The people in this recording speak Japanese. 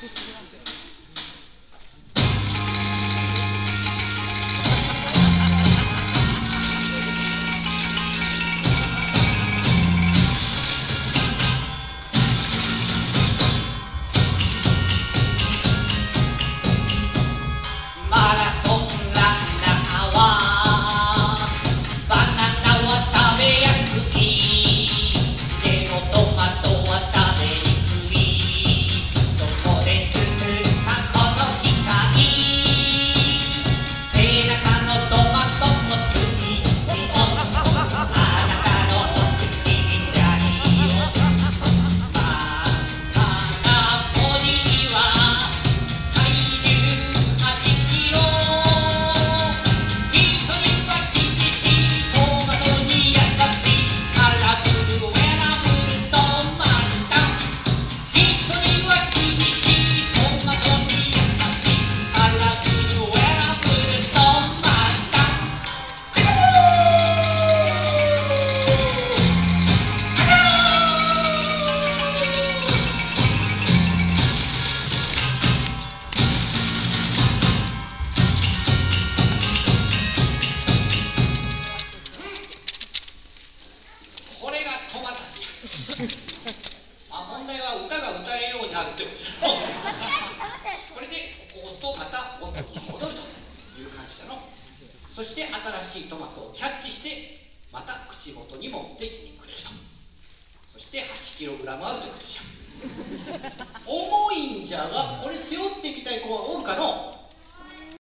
問題は歌が歌えるようになるってことじゃろ。これでここを押すとまた元に戻るという感じだの。そして新しいトマトをキャッチしてまた口元に持ってきてくれると。そして 8kg あるということじゃ。重いんじゃがこれ背負ってみたい子はおるかの。